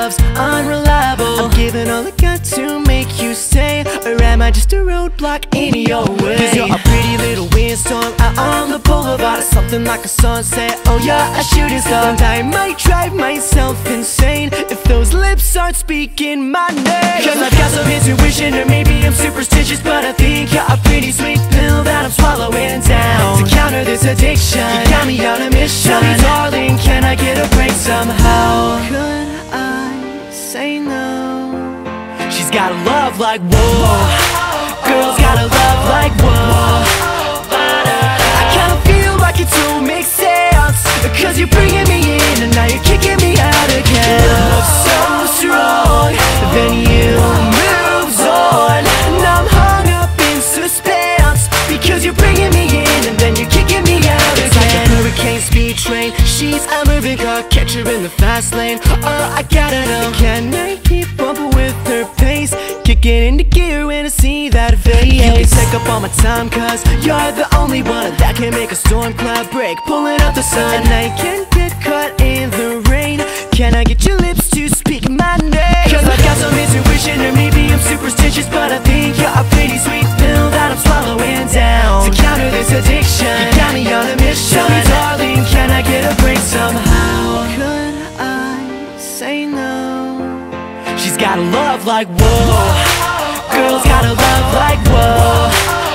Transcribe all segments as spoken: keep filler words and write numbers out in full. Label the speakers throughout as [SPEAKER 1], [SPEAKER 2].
[SPEAKER 1] love's unreliable. I'm giving all I got to make you stay, or am I just a roadblock in your way? Cause you're a pretty little windstorm out on the boulevard, something like a sunset, oh you're a shooting star. And I might drive myself insane if those lips aren't speaking my name. Cause I've got some intuition, or maybe I'm superstitious, but I think you're a pretty sweet pill that I'm swallowing down. To counter this addiction, you got me on a mission. Tell me darling, can I get a break somehow? Could I say no? She's got a love like whoa, girls got a love like whoa. I kinda feel like it don't make sense, cause you're bringing me in and now you're kicking me out again. Love so strong, then you moves on, and I'm hung up in suspense, because you're bringing me in and then you're kicking me out again. It's like a hurricane speed train, she's a moving car, catch her in the fast lane. Oh, I gotta know, can I keep up with her pace? Kicking into gear when I see that face. You can take up all my time, cause you're the only one that can make a storm cloud break, pulling out the sun. And I can't get caught in the rain, can I get your lips to speak my name? Cause I've got some intuition, or maybe I'm superstitious, but I think you're a pretty sweet pill that I'm swallowing down. To counter this addiction, you got me on a mission. Tell me darling, can I get a break somehow? Could I say no? She's got a love like whoa, girls got a love like whoa.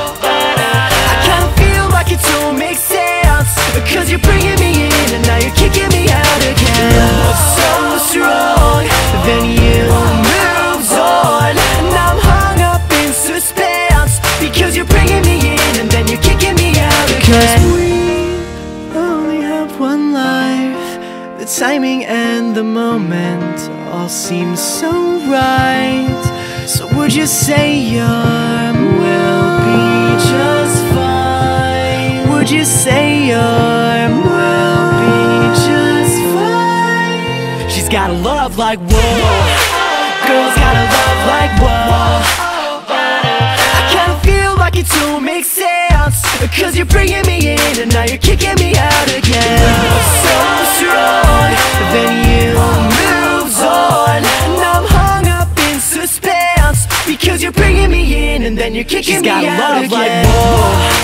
[SPEAKER 1] I kinda feel like it don't make sense, cause you're bringing me in and now you're kicking me out again. Love so strong, then you moves on, and I'm hung up in suspense, because you're bringing me in and then you're kicking me out again. Because we only have one life, the timing and the moment all seem so right. So would you say your will be just fine? Would you say your will be just fine? She's got a love like whoa, girls got a love like whoa. I kinda feel like it don't make sense, cause you're bringing me in and now you're kicking me out again. Love so strong, then you moves on, and I'm hung up in suspense, because you're bringing me in and then you're kicking me out again. She's got a love like whoa,